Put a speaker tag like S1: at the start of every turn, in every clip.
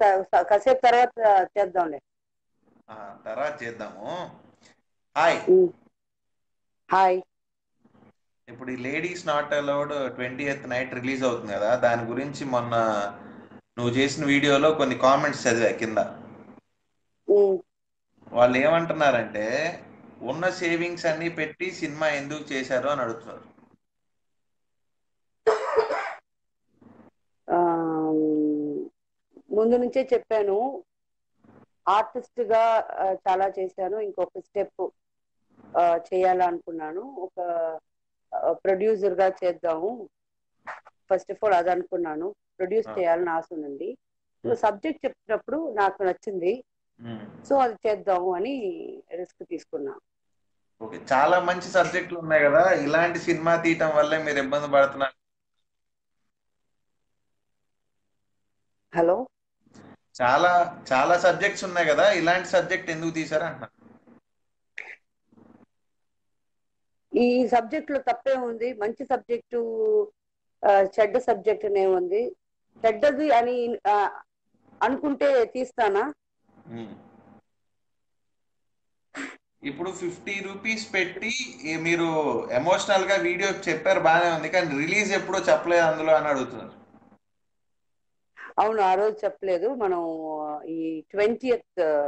S1: కాసేపు తర్వాత చేద్దాంలే.
S2: తర్వాత చేద్దాము. హాయ్.
S1: హాయ్.
S2: ఇప్పుడు ఈ ladies not allowed 20th night release అవుతుంది కదా, దాని గురించి మొన్న నువ్వు చేసిన వీడియోలో కొన్ని కామెంట్స్ చదివా కింద. వాళ్ళు ఏమంటున్నారంటే ఉన్న సేవింగ్స్ అన్ని పెట్టి సినిమా ఎందుకు చేశారు అని అడుగుతున్నారు.
S1: ముందు నుంచే చెప్పాను, ఆర్టిస్ట్ గా చాలా చేశాను. ఇంకొక స్టెప్ చేయాలనుకున్నాను. ఒక ప్రొడ్యూసర్ గా చేద్దాము. ఫస్ట్ ఆఫ్ ఆల్ అది అనుకున్నాను. ప్రొడ్యూస్ చేయాలని ఆశ ఉంది. సబ్జెక్ట్ చెప్పినప్పుడు నాకు నచ్చింది, సో అది చేద్దాము అని రిస్క్ తీసుకున్నా.
S2: ఓకే, చాలా మంచి సబ్జెక్టులు ఉన్నాయి కదా, ఇలాంటి సినిమా తీయటం వల్లే మీరు ఇబ్బంది పడుతున్నారు.
S1: హలో,
S2: చాలా చాలా సబ్జెక్ట్స్ ఉన్నాయి కదా, ఇలాంటి సబ్జెక్ట్ ఎందుకు తీసారు అంటున్నా.
S1: ఈ సబ్జెక్ట్ లో తప్పే ఉంది. మంచి సబ్జెక్టు, చెడ్డ సబ్జెక్ట్ ఏముంది? చెడ్డది అని అనుకుంటే తీస్తానా?
S2: ఇప్పుడు 50 రూపీస్ పెట్టి మీరు ఎమోషనల్ గా వీడియో చెప్పారు, బాగానే ఉంది, కానీ రిలీజ్ ఎప్పుడో చెప్పలేదు అందులో అని అడుగుతున్నారు.
S1: అవును, ఆ రోజు చెప్పలేదు. మనం ఈ 20th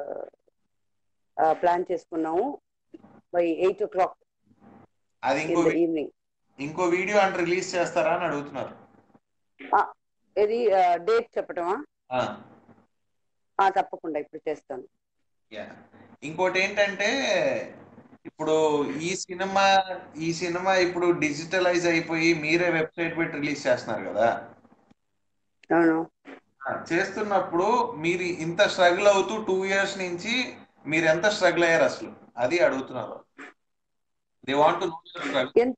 S1: ప్లాన్ చేసుకున్నాము బై 8 o'clock
S2: అది
S1: ఈవినింగ్.
S2: ఇంకో వీడియో అంటే రిలీజ్ చేస్తారా అని అడుగుతున్నారు.
S1: ఇది డేట్ చెప్పటమా? తప్పకుండా ఇప్పుడు చేస్తాను.
S2: ఇంకోటి ఏంటంటే, ఇప్పుడు ఈ సినిమా ఇప్పుడు డిజిటలైజ్ అయిపోయి మీరే వెబ్సైట్ పెట్టి రిలీజ్ చేస్తున్నారు కదా.
S1: అవును.
S2: చేస్తున్నప్పుడు మీరు ఇంత స్ట్రగుల్ అవుతూ 2 years నుంచి మీరు ఎంత స్ట్రగుల్ అయ్యారు అసలు, అది అడుగుతున్నారు. They want to know your struggle.
S1: ఎంత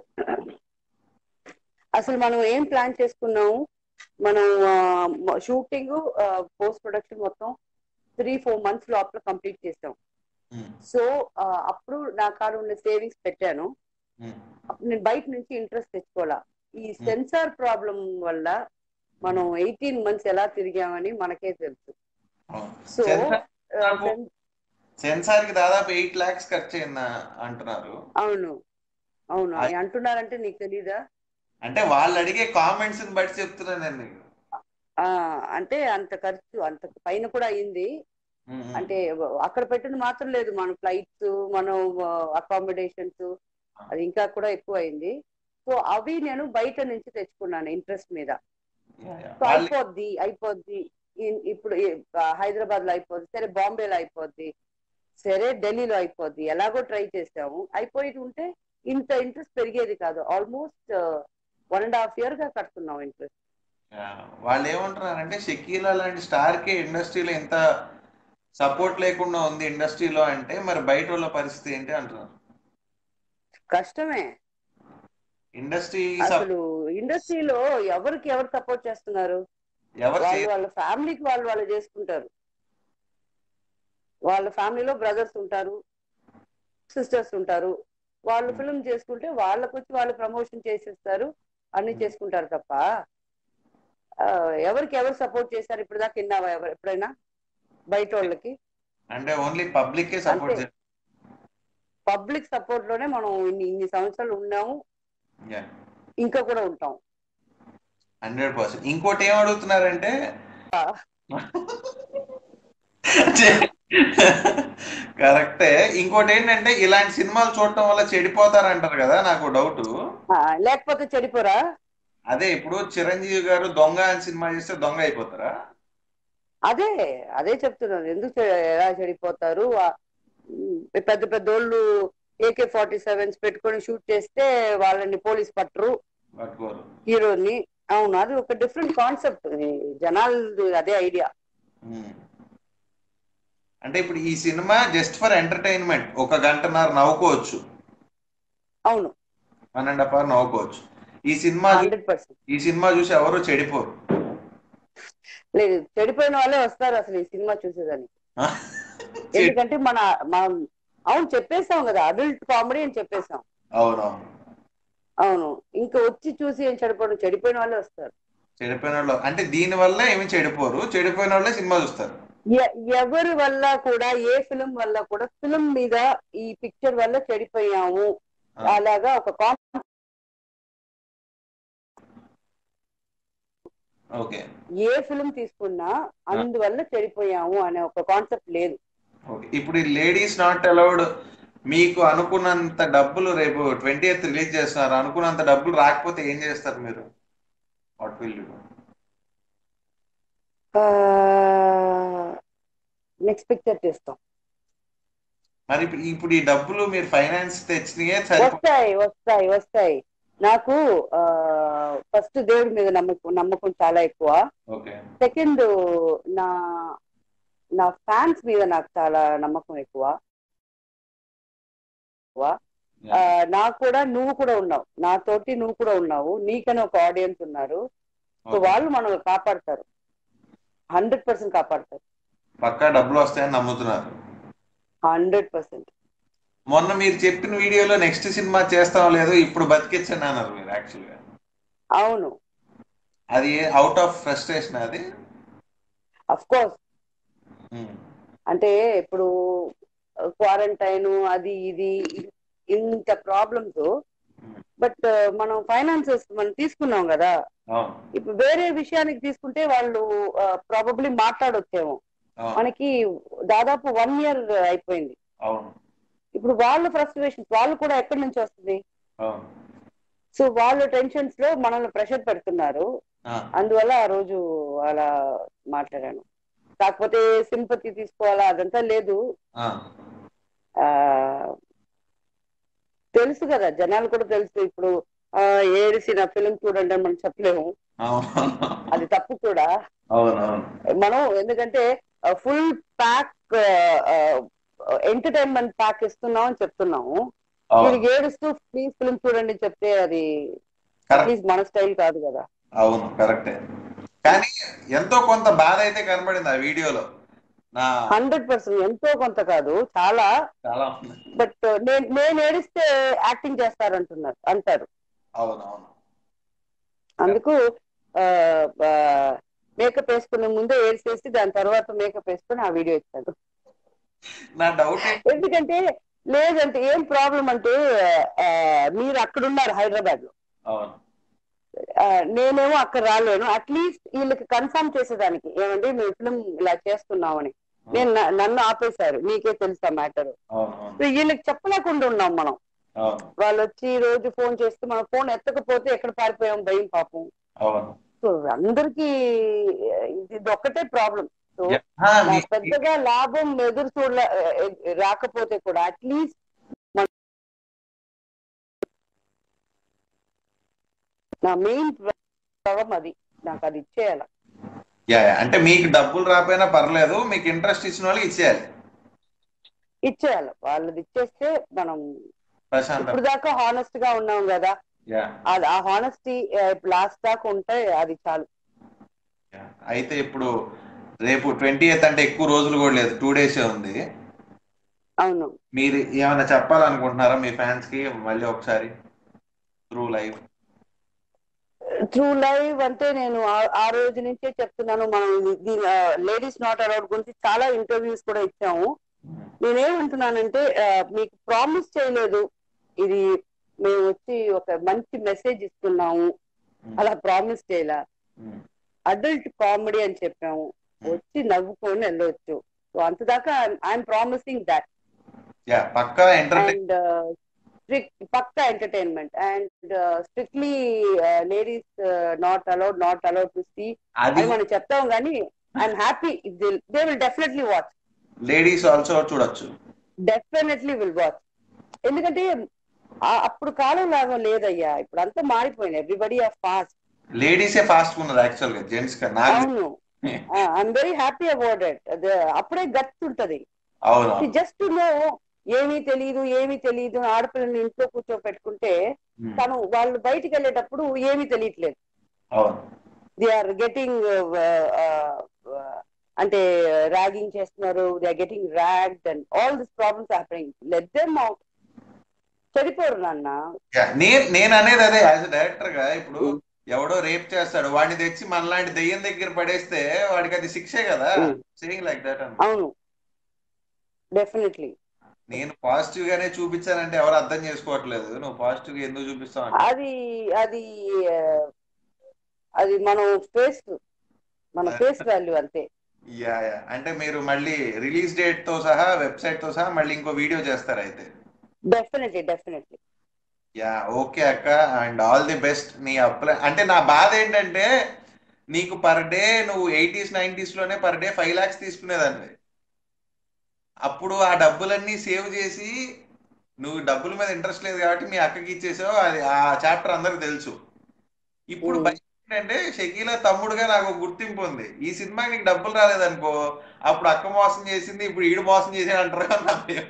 S1: అసలు మనం ఏం ప్లాన్ చేసుకున్నాము? మనం షూటింగ్, పోస్ట్ ప్రొడక్షన్ మొత్తం 3-4 months లోపల కంప్లీట్ చేసాం. సో అప్పుడు నా కాడ ఉన్న సేవింగ్స్ పెట్టాను. నేను బయట నుంచి ఇంట్రెస్ట్ తెచ్చుకోవాలా. ఈ సెన్సార్ ప్రాబ్లం వల్ల మనం 18 months ఎలా తిరిగామని మనకే తెలుసు. సో
S2: సెన్సార్ కి దాదాపు 8 lakhs ఖర్చు అయిందా అంటున్నారు.
S1: అవును అవును అంటున్నారంటే నీకు తెలీదా?
S2: అంటే వాళ్ళు అడిగే కామెంట్స్ బట్టి చెప్తున్నాను నేను.
S1: అంటే అంత ఖర్చు, అంత పైన కూడా అయింది. అంటే అక్కడ పెట్టిన మాత్రం లేదు, మన ఫ్లైట్స్, మనం అకామిడేషన్స్, అది ఇంకా కూడా ఎక్కువ అయింది. సో అవి నేను బయట నుంచి తెచ్చుకున్నాను ఇంట్రెస్ట్ మీద. సో అయిపోద్ది ఇప్పుడు హైదరాబాద్ లో అయిపోద్ది, సరే బాంబేలో అయిపోద్ది, సరే ఢిల్లీలో అయిపోద్ది, ఎలాగో ట్రై చేసాము. అయిపోయి ఉంటే ఇంత ఇంట్రెస్ట్ పెరిగేది కాదు. ఆల్మోస్ట్ 1.5 year గా కడుతున్నాం ఇంట్రెస్ట్.
S2: వాళ్ళు ఏమంటున్నారంటే, షకీలా లాంటి స్టార్ కి ఇండస్ట్రీలో ఎంత సపోర్ట్ లేకుండా ఉంది ఇండస్ట్రీలో అంటే, మరి బయట వాళ్ళ పరిస్థితి ఏంటి అంటున్నారు.
S1: కష్టమే. అసలు ఇండస్ట్రీలో ఎవరికి ఎవరు సపోర్ట్ చేస్తున్నారు? వాళ్ళ ఫ్యామిలీకి వాళ్ళు చేసుకుంటారు. వాళ్ళ ఫ్యామిలీలో బ్రదర్స్ ఉంటారు, సిస్టర్స్ ఉంటారు. వాళ్ళు ఫిల్మ్ చేసుకుంటే వాళ్ళకు వచ్చి వాళ్ళు ప్రమోషన్ చేసేస్తారు, అన్ని చేసుకుంటారు తప్ప ఎవరికి ఎవరు సపోర్ట్ చేశారు ఇప్పుడు దాకా? విన్నావా ఎప్పుడైనా బయట వాళ్ళకి?
S2: అంటే only public support.
S1: Public support లోనే మనం ఇన్ని సంవత్సరాలు ఉన్నాము, ఇంకా కూడా ఉంటాం.
S2: 100%. ఇంకోటి ఏం అడుగుతున్నారంటే, కరెక్టే, ఇంకోటి ఏంటంటే ఇలాంటి సినిమాలు చూడటం వల్ల చెడిపోతారంటారు కదా, నాకు డౌట్.
S1: లేకపోతే చెడిపోరా?
S2: అదే ఇప్పుడు చిరంజీవి గారు దొంగ అని సినిమా చేస్తే దొంగ అయిపోతారా?
S1: అదే చెప్తున్నాను. ఎందుకు ఎలా చెడిపోతారు? పెద్ద పెద్దోళ్ళు AK-47s పెట్టుకొని షూట్ చేస్తే వాళ్ళని పోలీస్ పట్టరు, హీరోని. అవును, అది ఒక డిఫరెంట్ కాన్సెప్ట్. జనాలు అదే ఐడియా.
S2: అంటే ఇప్పుడు ఈ సినిమా జస్ట్ ఫర్ ఎంటర్టైన్మెంట్, 1 గంటన్నర నవ్వుకోవచ్చు.
S1: అవును,
S2: 1.5 hour నవ్వుకోవచ్చు. ఈ సినిమా చూసి ఎవరు చెడిపోరు.
S1: లేదు, చెడిపోయిన వాళ్ళే వస్తారు అసలు ఈ సినిమా చూసేదానికి. ఎందుకంటే మనం అవును చెప్పేసాం కదా, అడల్ట్ కామెడీ అని చెప్పేసాం.
S2: అవును,
S1: ఇంకా వచ్చి చూసి ఏం చెడిపోయిన వాళ్ళే వస్తారు.
S2: చెడిపోయిన వాళ్ళు అంటే దీని వల్ల ఏమి చెడిపోరు, చెడిపోయిన వాళ్ళే సినిమా చూస్తారు.
S1: ఎవరి వల్ల కూడా, ఏ ఫిలిం వల్ల కూడా, ఫిలిం మీద ఈ పిక్చర్ వల్ల చెడిపోయాము అలాగా ఒక
S2: ఓకే,
S1: ఏ ఫిలిం తీసుకున్నా అందువల్ల చెడిపోయాము అనే ఒక కాన్సెప్ట్ లేదు.
S2: ఓకే. ఇప్పుడు ఈ లేడీస్ నాట్ అలౌడ్ మీకు అనుకున్నంత డబ్బులు రేపు 20th రిలీజ్ చేస్తున్నారు, అనుకున్నంత డబ్బులు రాకపోతే ఏం చేస్తారు మీరు? What will you do?
S1: Next picture చేస్తాం.
S2: మరి ఇప్పుడు ఈ డబ్బులు మీరు ఫైనాన్స్ తెచ్చినాయే
S1: వస్తాయి వస్తాయి వస్తాయి. నాకు ఫస్ట్ దేవుడి మీద నమ్మకం చాలా ఎక్కువ. సెకండ్, నా నా ఫ్యాన్స్ మీద నాకు చాలా నమ్మకం ఎక్కువ. నాకు కూడా, నువ్వు కూడా ఉన్నావు నాతోటి, నువ్వు కూడా ఉన్నావు, నీకని ఒక ఆడియన్స్ ఉన్నారు. సో వాళ్ళు మనల్ని కాపాడతారు, 100% కాపాడతారు.
S2: పక్కా డబ్బులు వస్తాయని నమ్ముతున్నారు?
S1: 100%.
S2: మొన్న మీరు చెప్పిన వీడియోలో నెక్స్ట్ సినిమా చేస్తాం లేదు, ఇప్పుడు బతికించండి అన్నారు మీరు యాక్చువల్గా.
S1: అవును.
S2: అది అవుట్ ఆఫ్ ఫ్రస్ట్రేషన్ అది?
S1: Of course. అంటే ఇప్పుడు క్వారంటైన్ అది ఇది ఇంత ప్రాబ్లమ్స్, బట్ మనం ఫైనాన్సెస్ మనం తీసుకున్నాం కదా. ఇప్పుడు వేరే విషయానికి తీసుకుంటే వాళ్ళు ప్రాబబ్లీ మాట్లాడొచ్చేమో. మనకి దాదాపు 1 year అయిపోయింది. ఇప్పుడు వాళ్ళ ఫ్రస్ట్రేషన్స్ వాళ్ళు కూడా ఎక్కడి నుంచి వస్తుంది? సో వాళ్ళ టెన్షన్స్ లో మనల్ని ప్రెషర్ పెడుతున్నారు. అందువల్ల ఆ రోజు అలా మాట్లాడాను. కాకపోతే సింపతి తీసుకోవాలా అదంతా లేదు. తెలుసు కదా, జనాలు కూడా తెలుసు. ఇప్పుడు ఏడిసిన ఫిలిం చూడండి అని మనం చెప్పలేము, అది తప్పు కూడా. మనం ఎందుకంటే ఫుల్ ప్యాక్ ఎంటర్టైన్మెంట్ ప్యాక్ ఇస్తున్నాం అని చెప్తున్నాము. వీరికి ఏడుస్తూ ప్లీజ్ ఫిలిం చూడండి చెప్తే అది ప్లీజ్ మన స్టైల్ కాదు కదా.
S2: అవును, కరెక్టే. కానీ ఎంతో కొంత బాధ అయితే కనబడింది ఆ వీడియోలో.
S1: 100% ఎంతో కొంత కాదు, చాలా. బట్ నేను ఏడిస్తే యాక్టింగ్ అంటారు.
S2: అవునవును.
S1: అందుకు మేకప్ వేసుకునే ముందే ఏడ్చేసి దాని తర్వాత మేకప్ వేసుకుని ఆ వీడియో ఇచ్చాడు.
S2: నా డౌట్
S1: ఎందుకంటే లేదంటే ఏం ప్రాబ్లం అంటే, మీరు అక్కడ ఉన్నారు హైదరాబాద్ లో, నేనేమో అక్కడ రాలేను. అట్లీస్ట్ వీళ్ళకి కన్ఫర్మ్ చేసేదానికి, ఏమండి మేము ఫిల్మ్ ఇలా చేస్తున్నామని. నన్ను ఆపేశారు, నీకే తెలుసా మ్యాటర్. వీళ్ళకి చెప్పలేకుండా ఉన్నాం మనం. వాళ్ళు వచ్చి రోజు ఫోన్ చేస్తే మన ఫోన్ ఎత్తకపోతే ఎక్కడ పారిపోయాం భయం పాపం. సో అందరికి ఇది ఒక్కటే ప్రాబ్లం. సో పెద్దగా లాభం ఎదురు రాకపోతే కూడా అట్లీస్ట్ నా మెయిన్ ప్రాబ్లం అది, నాకు అది ఇచ్చేయాల.
S2: అంటే మీకు డబ్బులు రాకపోయినా పర్లేదు, మీకు ఇంట్రెస్ట్ ఇచ్చిన వాళ్ళకి
S1: ఇచ్చేయాలి. వాళ్ళది ఇచ్చేస్తే మనం ఇప్పుడు దాకా హానెస్ట్ గా ఉన్నాం కదా, ఆ హానెస్టీ లాస్ట్ దాకా ఉంటే అది చాలు.
S2: అయితే ఇప్పుడు రేపు 20th అంటే ఎక్కువ రోజులు కూడా లేదు, 2 days ఉంది.
S1: అవును.
S2: మీరు ఏమైనా చెప్పాలనుకుంటున్నారా మీ ఫ్యాన్స్ కి మళ్ళీ ఒకసారి త్రూ లైవ్?
S1: అంటే నేను ఆ రోజు నుంచే చెప్తున్నాను, మనం లేడీస్ నాట్ అలౌడ్ గురించి చాలా ఇంటర్వ్యూస్ కూడా ఇచ్చాము. నేనేమంటున్నానంటే, మీకు ప్రామిస్ చేయలేదు, ఇది మేము వచ్చి ఒక మంచి మెసేజ్ ఇస్తున్నాము అలా ప్రామిస్ చేయలా. అడల్ట్ కామెడీ అని చెప్పాము, వచ్చి నవ్వుకొని వెళ్ళొచ్చు. సో అంతదాకా ఐఎమ్ ప్రామిసింగ్ దాట్. అండ్ పక్కా entertainment and strictly ladies not allowed to see అని మనం చెప్తాం. కానీ I'm happy, they will definitely watch.
S2: Ladies also చూడొచ్చు,
S1: డెఫినెట్లీ విల్ వాచ్. ఎందుకంటే అప్పుడు కాలం లాగా లేదయ్యా, ఇప్పుడు అంతా మారిపోయింది. Everybody are fast.
S2: లేడీసే ఫాస్ట్ ఉన్నారు యాక్చువల్ గా, జెంట్స్ కన్నా.
S1: అవును, I'm very happy about it. అప్పుడే గట్స్ ఉంటది. జస్ట్ నో ఏమీ తెలియదు ఆడపిల్లని ఇంట్లో కూర్చోపెట్టుకుంటే తను వాళ్ళు బయటికి వెళ్ళేటప్పుడు ఏమీ తెలియట్లేదు. దే ఆర్ గెటింగ్ అంటే ర్యాగింగ్ చేస్తున్నారు, they are getting ragged and all this problems happening. Let them out. చెడిపోరు నాన్న.
S2: నేను అనేది అదే, యాజ్ డైరెక్టర్ గా ఇప్పుడు ఎవడో రేప్ చేస్తాడు, వాడిని తెచ్చి మనలాంటి దెయ్యం దగ్గర పడేస్తే వాడికి అది శిక్షే కదా. సేయింగ్ లైక్ దట్ అన్నమాట.
S1: అవును, డెఫినెట్లీ.
S2: నేను పాజిటివ్ గానే చూపించానంటే ఎవరు అర్థం చేసుకోవట్లేదు. నువ్వు పాజిటివ్ గా ఎందుకు చూపిస్తావు అంటే
S1: అది అది ఆ, అది మనం మన ఫేస్ వాల్యూ అంతే.
S2: యా యా, అంటే మీరు మళ్ళీ రిలీజ్ డేట్ తో సహా, వెబ్సైట్ తో సహా మళ్ళీ ఇంకో వీడియో చేస్తారు అయితే.
S1: డెఫినెట్లీ.
S2: యా ఓకే అక్క, అండ్ ఆల్ ది బెస్ట్. నీ అప్లై అంటే నా బాధ ఏంటంటే నీకు పర్ డే నువ్వు 80s 90s లోనే పర్ డే 5 lakhs తీసుకునేదాన్ని. అప్పుడు ఆ డబ్బులన్నీ సేవ్ చేసి, నువ్వు డబ్బుల మీద ఇంట్రెస్ట్ లేదు కాబట్టి మీ అక్కకి ఇచ్చేసావు. అది ఆ చాప్టర్ అందరికి తెలుసు. ఇప్పుడు భయం ఏంటంటే షకీలా తమ్ముడుగా నాకు ఒక గుర్తింపు ఉంది. ఈ సినిమాకి నీకు డబ్బులు రాలేదనుకో, అప్పుడు అక్క మోసం చేసింది, ఇప్పుడు ఈడు మోసం చేసాడు అంటారు కదా నా భయం.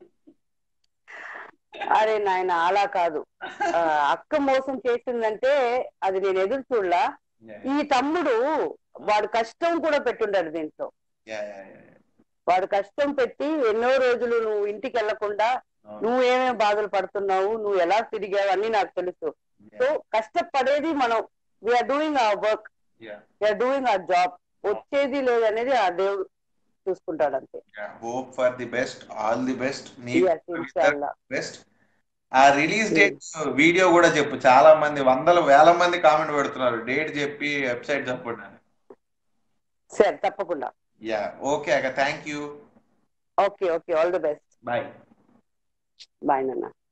S1: అరే నాయన, అలా కాదు. అక్క మోసం చేసిందంటే అది నేను ఎదురు చూడలా. ఈ తమ్ముడు వాడు కష్టం కూడా పెట్టుండాడు దీంట్లో.
S2: Yeah yeah yeah.
S1: వాడు కష్టం పెట్టి ఎన్నో రోజులు నువ్వు ఇంటికి వెళ్లకుండా నువ్వు ఏమేమి బాధలు పడుతున్నావు, నువ్వు ఎలా తిరిగావు అన్ని నాకు తెలుసు. సో కష్టపడేది మనం, we're doing our work, we're doing our job. వచ్చేది లేదనేది ఆ దేవుడు చూసుకుంటాడు అంతే.
S2: Hope for the best, all the best,
S1: Yes, inshallah.
S2: Best. ఆ రిలీజ్ డేట్ వీడియో కూడా చెప్పు. చాలా మంది వందల వేల మంది కామెంట్ పెడుతున్నారు, డేట్ చెప్పి వెబ్సైట్ చెప్పండి అని.
S1: సరే, తప్పకుండా.
S2: యా ఓకే అక్క, thank you.
S1: Okay, all the best.
S2: Bye.
S1: Bye నాన్న.